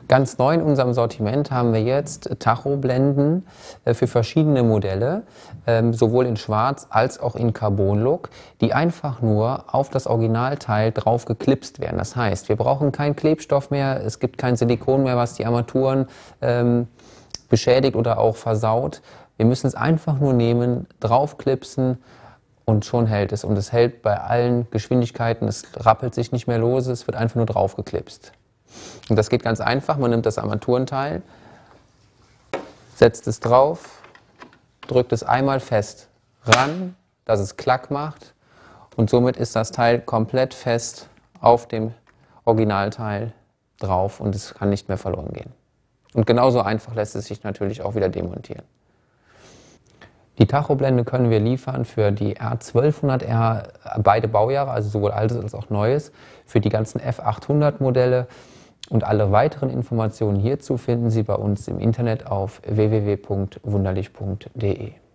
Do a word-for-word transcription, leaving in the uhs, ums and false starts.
Ganz neu in unserem Sortiment haben wir jetzt Tachoblenden für verschiedene Modelle, sowohl in Schwarz als auch in Carbon-Look, die einfach nur auf das Originalteil drauf geklipst werden. Das heißt, wir brauchen keinen Klebstoff mehr, es gibt kein Silikon mehr, was die Armaturen ähm, beschädigt oder auch versaut. Wir müssen es einfach nur nehmen, draufklipsen und schon hält es. Und es hält bei allen Geschwindigkeiten, es rappelt sich nicht mehr lose, es wird einfach nur draufgeklipst. Und das geht ganz einfach, man nimmt das Armaturenteil, setzt es drauf, drückt es einmal fest ran, dass es Klack macht und somit ist das Teil komplett fest auf dem Originalteil drauf und es kann nicht mehr verloren gehen. Und genauso einfach lässt es sich natürlich auch wieder demontieren. Die Tachoblende können wir liefern für die R zwölfhundert R, beide Baujahre, also sowohl altes als auch neues, für die ganzen F achthundert Modelle. Und alle weiteren Informationen hierzu finden Sie bei uns im Internet auf w w w punkt wunderlich punkt de.